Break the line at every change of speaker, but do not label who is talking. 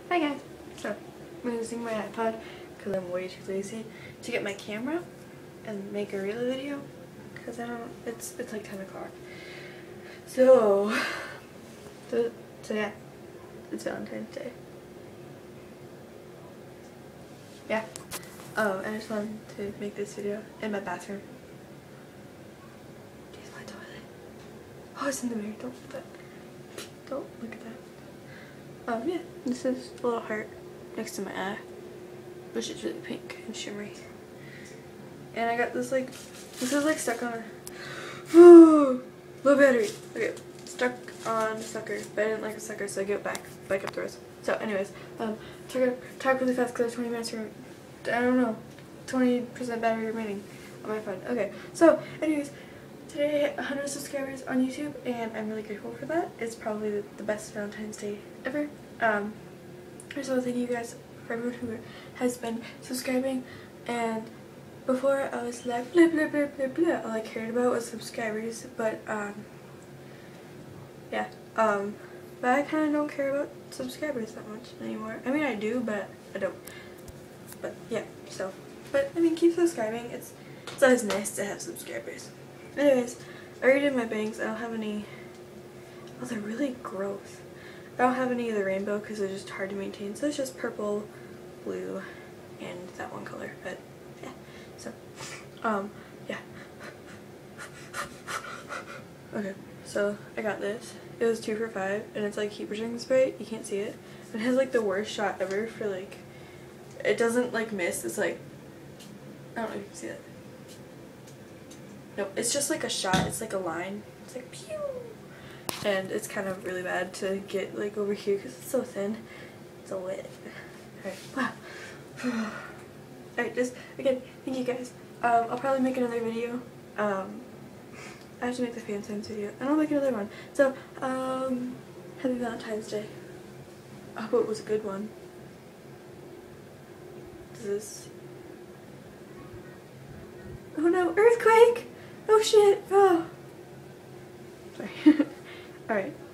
Hi guys! So, I'm using my iPod because I'm way too lazy to get my camera and make a real video because I don't, it's like 10 o'clock. So yeah, it's Valentine's Day. Yeah. I just wanted to make this video in my bathroom. Here's my toilet. Oh, it's in the mirror. Don't look at that. Yeah, this is a little heart next to my eye, which is really pink and shimmery. And I got this this is like stuck on low battery. Okay, stuck on a sucker, but I didn't like a sucker, so I get it back up the road. So anyways, talk really fast because I have 20 minutes I don't know, 20% battery remaining on my phone. Okay, so anyways, today I hit 100 subscribers on YouTube, and I'm really grateful for that. It's probably the best Valentine's Day ever. I just want to thank you guys for everyone who has been subscribing. And before I was like blah blah blah blah blah, all I cared about was subscribers, but yeah, but I kind of don't care about subscribers that much anymore. I mean, I do, but I don't. But yeah, so, but I mean, keep subscribing. It's always nice to have subscribers. Anyways, I already did my bangs. I don't have any. Oh, they're really gross. I don't have any of the rainbow because they're just hard to maintain. So it's just purple, blue, and that one color. But yeah, so yeah. Okay, so I got this. It was 2 for $5, and it's like heat protecting spray. You can't see it. It has like the worst shot ever for like. It doesn't like mist. It's like, I don't know if you can see that. No, it's just like a shot. It's like a line. It's like pew. And it's kind of really bad to get like over here because it's so thin. It's so wet. Alright, wow. Alright, just again, thank you guys. I'll probably make another video. I have to make the fan signs video, and I'll make another one. So, happy Valentine's Day. I hope it was a good one. Oh no, earthquake! Oh shit! Oh. Sorry. Alright.